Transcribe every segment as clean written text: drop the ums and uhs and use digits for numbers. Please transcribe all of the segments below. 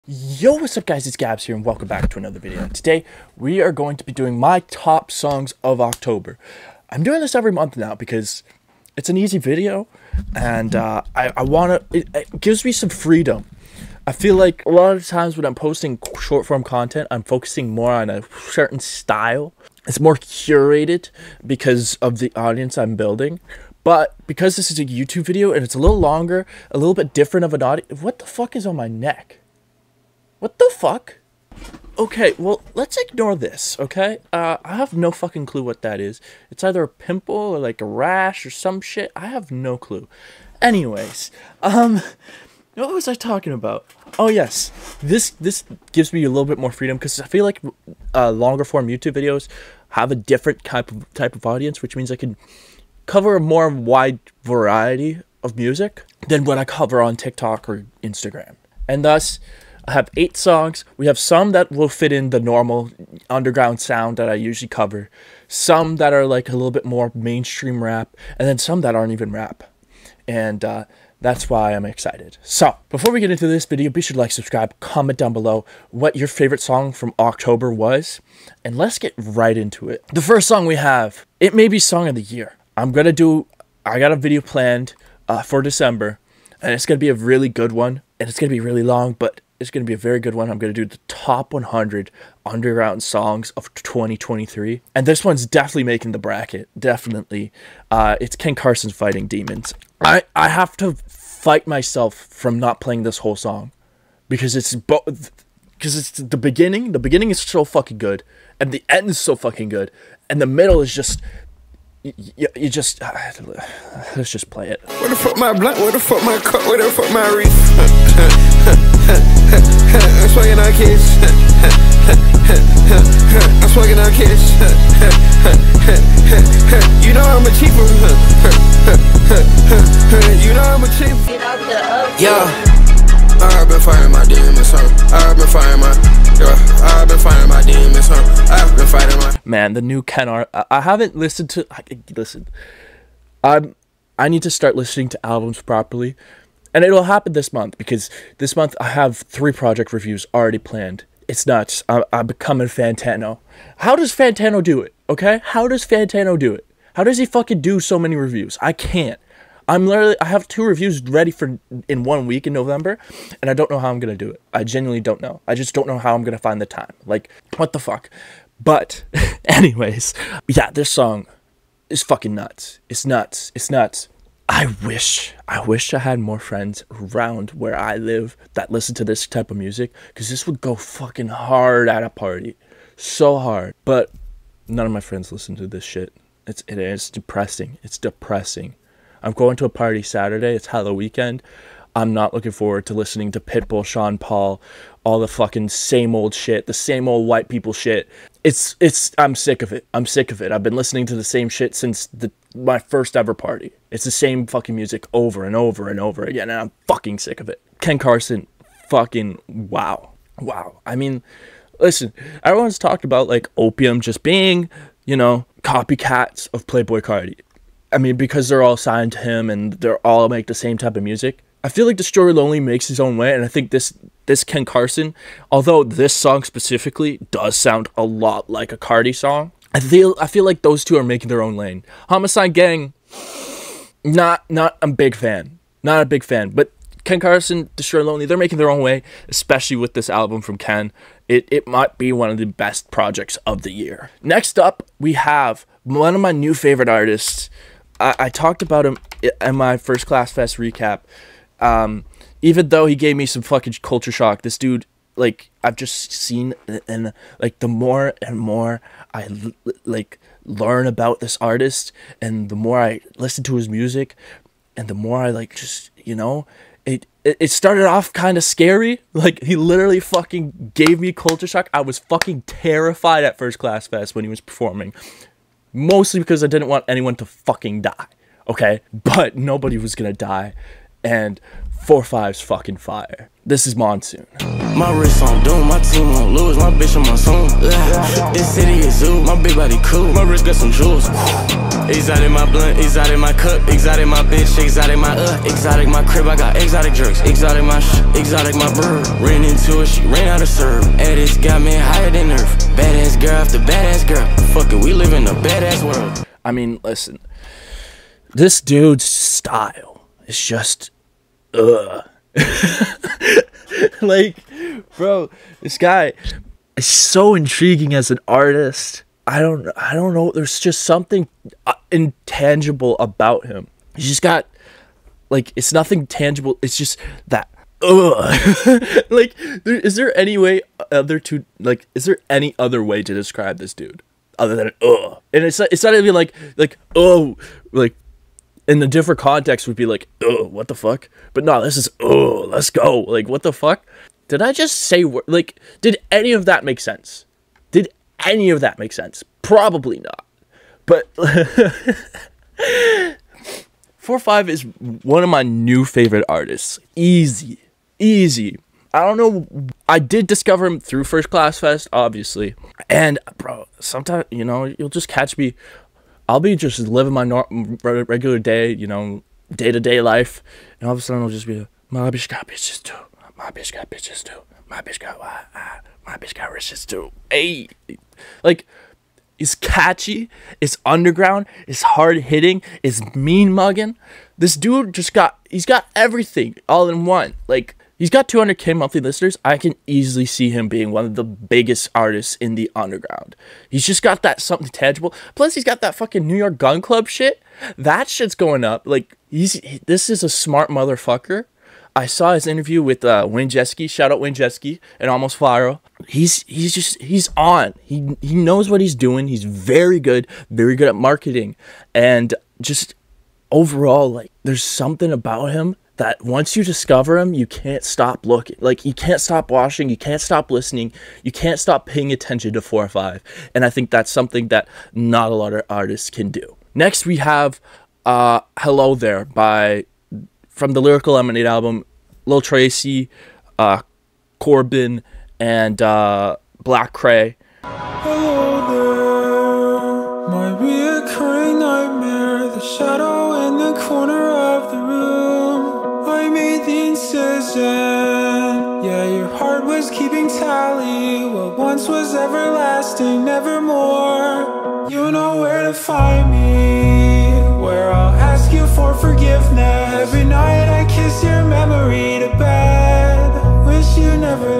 Yo, what's up guys, it's Gabs here and welcome back to another video. Today we are going to be doing my top songs of October. I'm doing this every month now because it's an easy video and I want to, it gives me some freedom. I feel like a lot of times when I'm posting short form content, I'm focusing more on a certain style. It's more curated because of the audience I'm building. But because this is a YouTube video and it's a little longer, a little bit different of an audience. What the fuck is on my neck? What the fuck? Okay, well, let's ignore this, okay? I have no fucking clue what that is. It's either a pimple or like a rash or some shit. I have no clue. Anyways, what was I talking about? Oh yes, this gives me a little bit more freedom because I feel like longer form YouTube videos have a different type of audience, which means I can cover a more wide variety of music than what I cover on TikTok or Instagram. And thus, I have 8 songs. We have some that will fit in the normal underground sound that I usually cover, some that are like a little bit more mainstream rap, and then some that aren't even rap. And that's why I'm excited. So, before we get into this video, be sure to like, subscribe, comment down below what your favorite song from October was, and let's get right into it. The first song we have, it may be Song of the Year. I got a video planned for December, and it's going to be a really good one, and it's going to be really long, but it's going to be a very good one. I'm going to do the top 100 underground songs of 2023. And this one's definitely making the bracket. Definitely. It's Ken Carson's Fighting Demons. I have to fight myself from not playing this whole song. Because it's the beginning. The beginning is so fucking good. And the end is so fucking good. And the middle is just... You just let's just play it. Where the fuck my blunt? Where the fuck my cup? Where the fuck my reef? I'm swagging out kids. I'm swagging out kids. You know I'm a cheaper. You know I'm a cheaper. Yeah. I've been fighting my demons, huh? I've been fighting my demons, huh? I've been fighting my... Man, the new Ken art. I haven't listened to... Listen. I need to start listening to albums properly. And it'll happen this month, because this month I have 3 project reviews already planned. It's nuts. I'm becoming Fantano. How does Fantano do it, okay? How does Fantano do it? How does he fucking do so many reviews? I can't. I have 2 reviews ready for in 1 week in November, and I don't know how I'm going to do it. I genuinely don't know. I just don't know how I'm going to find the time. Like, what the fuck? But, anyways, yeah, this song is fucking nuts. It's nuts. It's nuts. I wish I had more friends around where I live that listen to this type of music, because this would go fucking hard at a party. So hard. But none of my friends listen to this shit. It is depressing. It's depressing. I'm going to a party Saturday. It's Halloween weekend. I'm not looking forward to listening to Pitbull, Sean Paul, all the fucking same old shit, the same old white people shit. I'm sick of it. I'm sick of it. I've been listening to the same shit since my first ever party. It's the same fucking music over and over and over again, and I'm fucking sick of it. Ken Carson, fucking wow. Wow. I mean, listen, everyone's talked about like Opium just being, you know, copycats of Playboi Carti. I mean, because they're all signed to him and they're all make the same type of music. I feel like Destroy Lonely makes his own way, and I think this Ken Carson, although this song specifically does sound a lot like a Carti song, I feel like those two are making their own lane. Homicide Gang, not a big fan. Not a big fan. But Ken Carson, Destroy Lonely, they're making their own way, especially with this album from Ken. It might be one of the best projects of the year. Next up, we have one of my new favorite artists. I talked about him in my First Class Fest recap. Even though he gave me some fucking culture shock, this dude, like, I've just seen, and like, the more and more I like learn about this artist, and the more I listen to his music, and the more I like just, you know, it started off kind of scary. Like, he literally fucking gave me culture shock. I was fucking terrified at First Class Fest when he was performing. Mostly because I didn't want anyone to fucking die, okay? But nobody was gonna die. And 4-5's fucking fire. This is Monsoon. My wrist on doom, my team won't lose, my bitch on Monsoon. This city is zoo, my big body cool, my wrist got some jewels. Exotic my blunt, exotic my cup, exotic my bitch, exotic my exotic my crib, I got exotic drinks, exotic my exotic my bird. Ran into it, she ran out of serve. Edits got me higher than Earth. Badass girl after badass girl. Fuck it, we live in a badass world. I mean, listen. This dude's style is just like, bro, this guy is so intriguing as an artist. I don't know. There's just something intangible about him. He's just got, like, it's nothing tangible. It's just that. Like, is there any way is there any other way to describe this dude other than And it's not even like like in a different context would be like, what the fuck? But no, this is, let's go. Like, what the fuck? Did I just say, like, did any of that make sense? Did any of that make sense? Probably not. But 4-5 is one of my new favorite artists. Easy. I don't know. I did discover him through First Class Fest, obviously. And, bro, sometimes, you know, you'll just catch me. I'll be just living my regular day, you know, day-to-day life, and all of a sudden I'll just be, my bitch got bitches too. My bitch got bitches too. My bitch got riches too. Hey, like, it's catchy, it's underground, it's hard-hitting, it's mean-mugging. This dude he's got everything all in one. Like, he's got 200K monthly listeners. I can easily see him being one of the biggest artists in the underground. He's just got that something tangible. Plus, he's got that fucking New York Gun Club shit. That shit's going up. Like, this is a smart motherfucker. I saw his interview with Wayne Jeske. Shout out Wayne Jeske and Almost Viral. He's on. He knows what he's doing. He's very good at marketing. And just overall, like, there's something about him that once you discover him, you can't stop looking. Like, you can't stop watching, you can't stop listening, you can't stop paying attention to 4-5. And I think that's something that not a lot of artists can do. Next, we have Hello There from the Lyrical Lemonade album, Lil Tracy, Corbin, and Black Cray. Hello there, my reoccurring nightmare, the shadow in the corner of the room. I made the incision, yeah, your heart was keeping tally. What once was everlasting, nevermore. You know where to find me, where I'll ask you for forgiveness. Every night I kiss your memory to bed, wish you never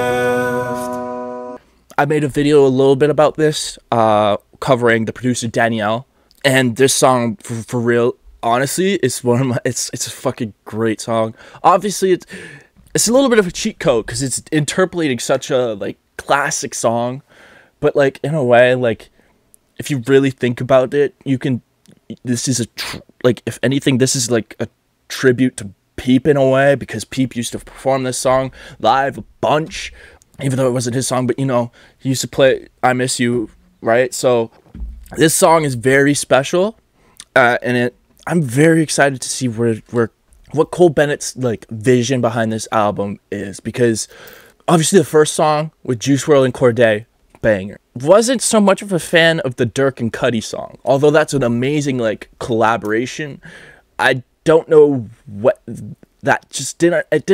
left. I made a video a little bit about this, covering the producer Danielle, and this song for real, honestly, it's one of my, it's a fucking great song. Obviously, it's a little bit of a cheat code because it's interpolating such a, like, classic song, but, like, in a way, like, if you really think about it, you can. This is like, if anything, this is like a tribute to Peep in a way, because Peep used to perform this song live a bunch, even though it wasn't his song. But, you know, he used to play "I Miss You," right? So this song is very special, and I'm very excited to see what Cole Bennett's, like, vision behind this album is, because obviously the first song with Juice WRLD and Cordae, banger. Wasn't so much of a fan of the Durk and Cudi song, although that's an amazing, like, collaboration. I don't know what that just didn't. I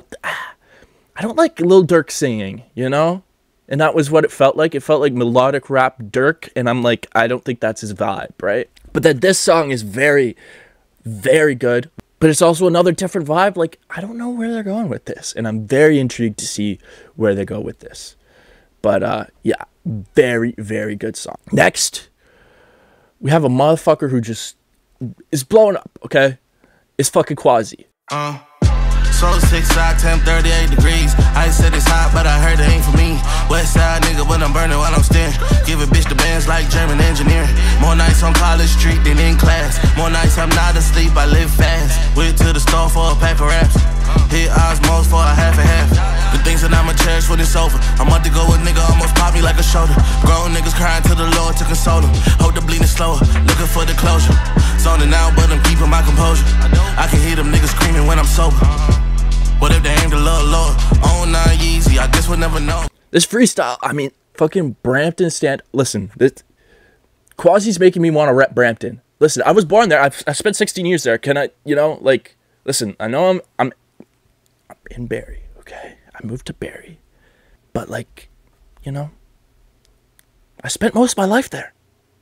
don't like Lil Durk singing, you know, and that was what it felt like. It felt like melodic rap Durk, and I'm like, I don't think that's his vibe, right? But then this song is very, very good. But it's also another different vibe. Like, I don't know where they're going with this, and I'm very intrigued to see where they go with this. But, yeah, very, very good song. Next, we have a motherfucker who just is blowing up, okay? It's fucking Quasi. So 6 side, temp 38 degrees. I said it's hot, but I heard it ain't for me. West side nigga, when I'm burning while I'm staring. Give a bitch the bands like German engineering. More nights on College Street than in class. More nights I'm not asleep, I live fast. Went to the store for a pack of raps. Hit Osmos for a half and half. The things that I'ma cherish when it's over. A month ago a nigga almost popped me like a shoulder. Grown niggas crying to the Lord to console them. Hope the bleeding slower, looking for the closure. Zoning out, but I'm keeping my composure. I can hear them niggas screaming when I'm sober. What if they aimed a little lower? On 9 Yeezy, I guess we'll never know. This freestyle, I mean, fucking Brampton stand. Listen, Quasi's making me want to rep Brampton. Listen, I was born there. I spent 16 years there. Can I, you know, like, listen, I know I'm in Barrie, okay? I moved to Barrie. But, like, you know, I spent most of my life there.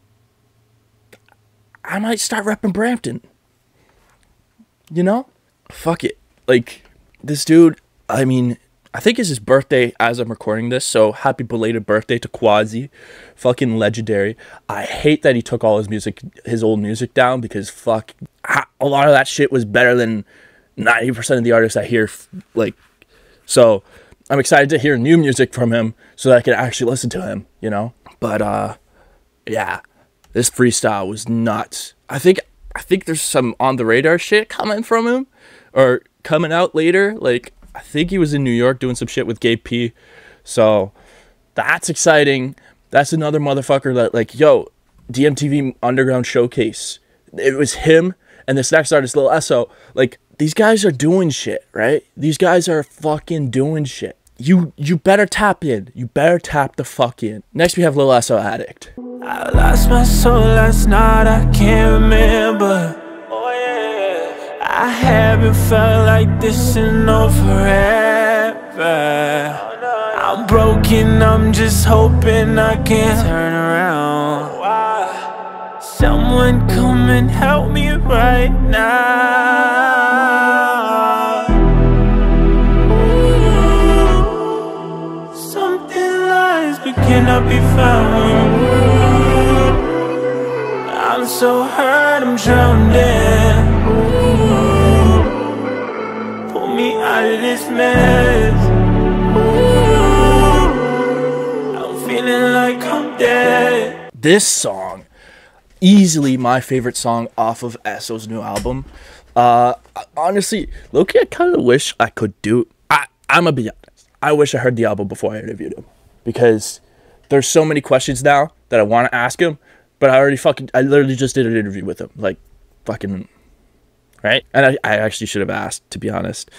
I might start repping Brampton. You know? Fuck it. Like, this dude, I mean, I think it's his birthday as I'm recording this, so happy belated birthday to Quasi. Fucking legendary. I hate that he took all his old music down, because fuck, a lot of that shit was better than 90% of the artists I hear, like, so I'm excited to hear new music from him so that I can actually listen to him, you know? But, yeah, this freestyle was nuts. I think there's some on the radar shit coming from him, or coming out later. Like, I think he was in New York doing some shit with Gabe P. So that's exciting. That's another motherfucker that, like, yo, DMTV Underground Showcase. It was him and this next artist, Lil Esso. Like, these guys are doing shit, right? These guys are fucking doing shit. You better tap in. You better tap the fuck in. Next we have Lil Esso, Addict. I lost my soul last night, I can't remember. Oh yeah. I haven't felt like this in no forever. I'm broken, I'm just hoping I can turn around. Someone come and help me right now. Ooh, something lies but cannot be found. I'm so hurt, I'm drowning. Ooh, pull me out of this mess. Ooh, I'm feeling like I'm dead. This song, easily my favorite song off of Esso's new album. Honestly, low-key, I kind of wish I could do. I'm gonna be honest. I wish I heard the album before I interviewed him, because there's so many questions now that I want to ask him. But I literally just did an interview with him, like, fucking, right? And I actually should have asked, to be honest.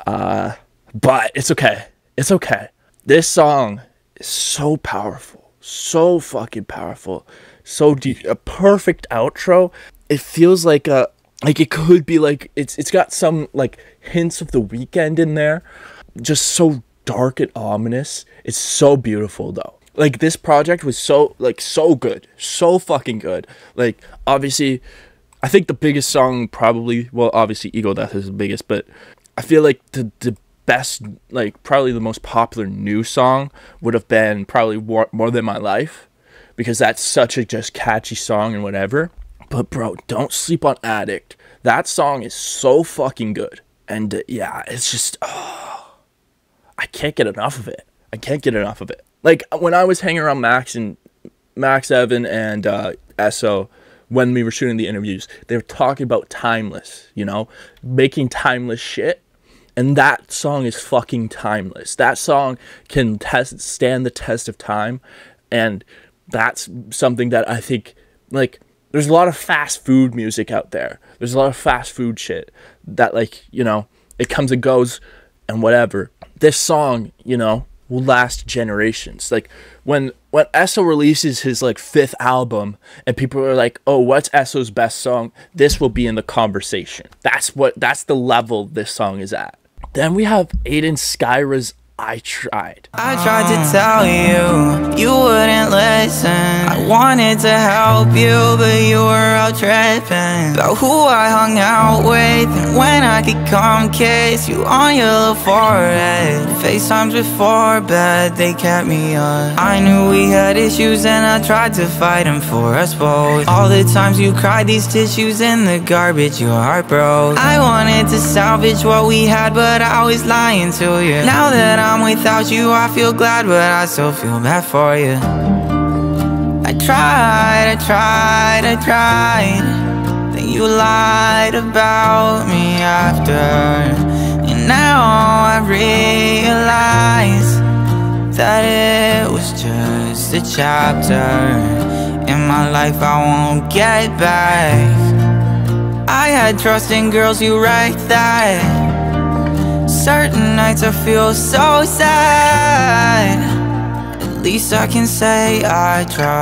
But it's okay. It's okay. This song is so powerful. So fucking powerful. So deep. A perfect outro. It feels like it could be like, it's got some, like, hints of The Weeknd in there. Just so dark and ominous. It's so beautiful, though. Like, this project was so good. So fucking good. Like, obviously, I think the biggest song probably, well, obviously Ego Death is the biggest, but I feel like the best, like, probably the most popular new song would have been probably More Than My Life, because that's such a just catchy song and whatever. But, bro, don't sleep on Addict. That song is so fucking good. And, yeah, it's just, I can't get enough of it. I can't get enough of it. Like, when I was hanging around Max, Evan, and Esso, when we were shooting the interviews, they were talking about timeless, you know, making timeless shit. And that song is fucking timeless. That song can stand the test of time. And that's something that I think, like, there's a lot of fast food music out there. There's a lot of fast food shit that, like, you know, it comes and goes and whatever. This song, you know, will last generations. Like, when Esso releases his, like, 5th album and people are like, oh, what's Esso's best song? This will be in the conversation. That's the level this song is at. Then we have Aiden Skyra's I Tried. I tried to tell you, you wouldn't listen. I wanted to help you, but you were out tripping about who I hung out with and when I could come kiss you on your little forehead. FaceTimes before bed, they kept me up. I knew we had issues and I tried to fight them for us both. All the times you cried, these tissues in the garbage, your heart broke. I wanted to salvage what we had, but I was lying to you. Now that I'm without you, I feel glad, but I still feel bad for you. I tried, then you lied about me after. And now I realize that it was just a chapter in my life I won't get back. I had trust in girls, you wrecked that. Certain nights I feel so sad. At least I can say I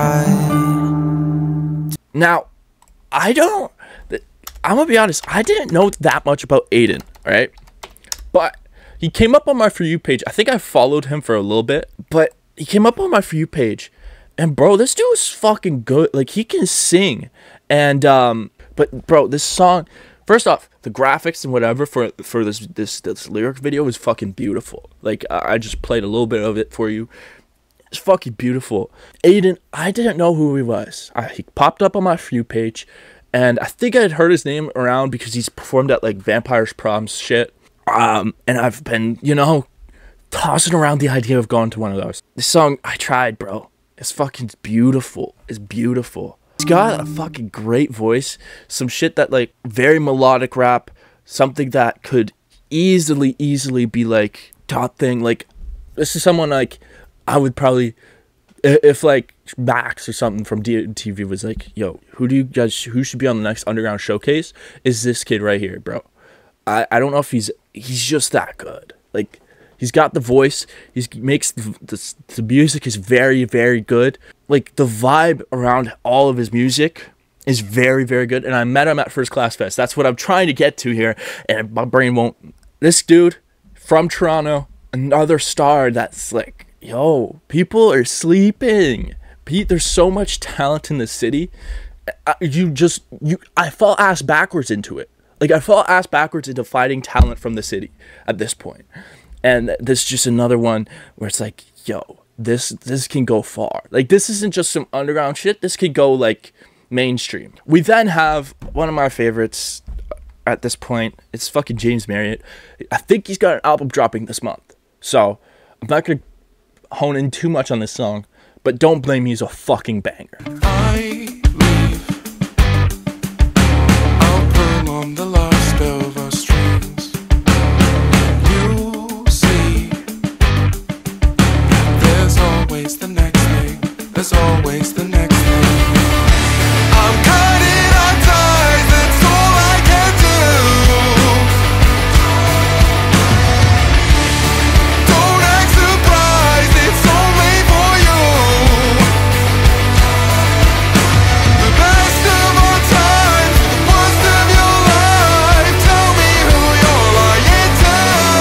tried. Now, I'm gonna be honest, I didn't know that much about Aiden, alright? But he came up on my For You page. I think I followed him for a little bit, but he came up on my For You page. And bro, this dude is fucking good. Like, he can sing. And, but bro, this song, first off, the graphics and whatever for this lyric video is fucking beautiful. Like, I just played a little bit of it for you. It's fucking beautiful. Aiden, I didn't know who he was. He popped up on my For You page, and I think I had heard his name around because he's performed at, like, Vampires Proms shit. And I've been, you know, tossing around the idea of going to one of those. This song, I tried, bro. It's fucking beautiful. It's beautiful. He's got a fucking great voice. Some shit that, like, very melodic rap. Something that could easily be, like, top thing. Like, this is someone, like, I would probably, if, like, Max or something from DTV was like, yo, who should be on the next Underground Showcase? Is this kid right here, bro. I don't know if he's just that good. Like, he's got the voice. He makes the music is very, very good. Like, the vibe around all of his music is very, very good. And I met him at First Class Fest. That's what I'm trying to get to here. And my brain won't. This dude from Toronto, another star that's like, yo, people are sleeping. There's so much talent in the city. I fall ass backwards into it. Like, I fall ass backwards into finding talent from the city at this point. And this is just another one where it's like, yo, this can go far. Like, this isn't just some underground shit. This could go, like, mainstream. We then have one of my favorites at this point. It's fucking James Marriott. I think he's got an album dropping this month. So, I'm not going to hone in too much on this song. But Don't Blame Me is a fucking banger. I leave. I'll pull on the last of our strings. You see, there's always the next thing. There's always the next thing. I'm cutting our ties, that's all I can do. Don't act surprised, it's only for you. The best of our times, the worst of your life. Tell me who you're lying to.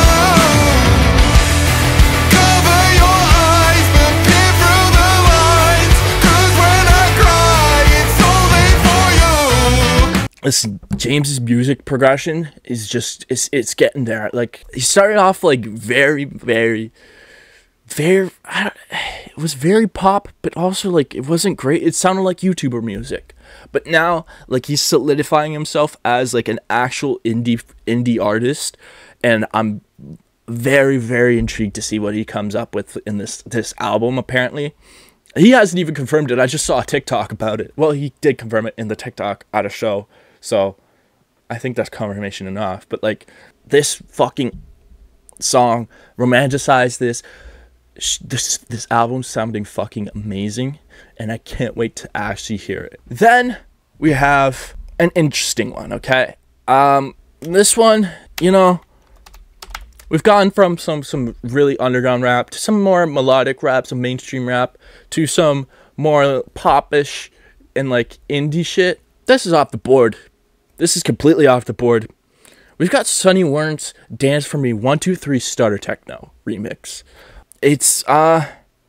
Cover your eyes, but peer through the lines. 'Cause when I cry, it's only for you. Listen, James's music progression is just, it's getting there. Like, he started off, like, very, very, very, it was very pop, but also, like, it wasn't great. It sounded like YouTuber music. But now, like, he's solidifying himself as, like, an actual indie artist, and I'm very, very intrigued to see what he comes up with in this album, apparently. He hasn't even confirmed it. I just saw a TikTok about it. Well, he did confirm it in the TikTok at a show, so I think that's confirmation enough. But, like, this fucking song, romanticize this album sounding fucking amazing, and I can't wait to actually hear it. Then we have an interesting one, okay? This one, you know, we've gone from some really underground rap to some more melodic rap, some mainstream rap, to some more popish and, like, indie shit. This is off the board. This is completely off the board. We've got Sonny Warren's Dance For Me 1, 2, 3 Starter Techno remix. It's got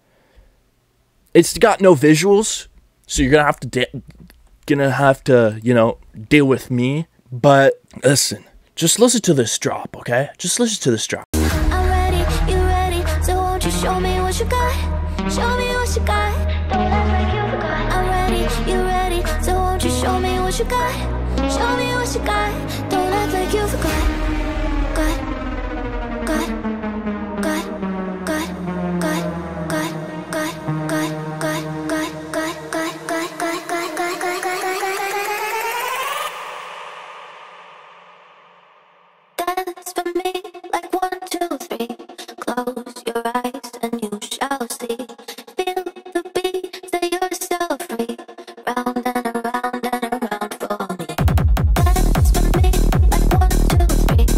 no visuals, so you're gonna have to you know, deal with me. But listen, just listen to this drop, okay? Just listen to this drop. I'm ready, you ready? So won't you show me what you got? Show me what you got. Don't act like you forgot. I'm ready, you ready? So won't you show me what you got? Show me what you got. Don't act like you forgot. Got. Dance for me like 1, 2, 3. Close your eyes and you shall see. Feel the beat, set yourself free. Round and around for me. Dance for me like 1, 2, 3.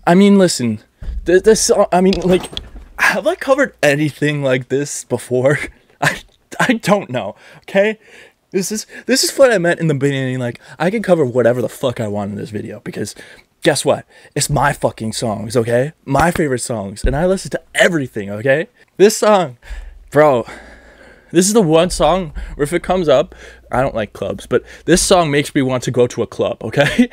I mean, listen, this song, I mean, like, have I covered anything like this before? I don't know, okay? This is what I meant in the beginning, like, I can cover whatever the fuck I want in this video, because guess what? It's my fucking songs, okay? My favorite songs, and I listen to everything, okay? This song, bro, this is the one song where if it comes up, I don't like clubs, but this song makes me want to go to a club, okay?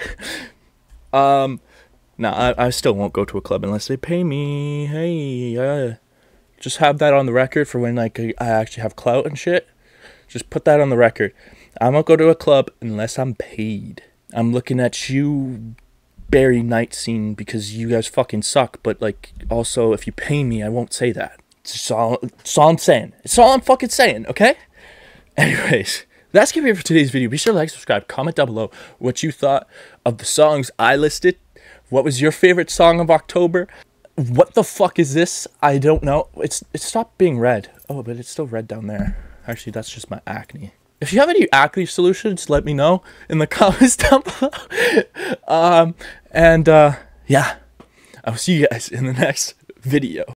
Nah, I still won't go to a club unless they pay me. Hey, just have that on the record for when, like, I actually have clout and shit. Just put that on the record. I won't go to a club unless I'm paid. I'm looking at you, Barry Night Scene, because you guys fucking suck. But, like, also, if you pay me, I won't say that. It's all I'm saying. It's all I'm fucking saying, okay? Anyways, that's gonna be it for today's video. Be sure to like, subscribe, comment down below what you thought of the songs I listed. What was your favorite song of October? What the fuck is this? I don't know. It stopped being red. Oh, but it's still red down there. Actually, that's just my acne. If you have any acne solutions, let me know in the comments down below. Yeah, I'll see you guys in the next video.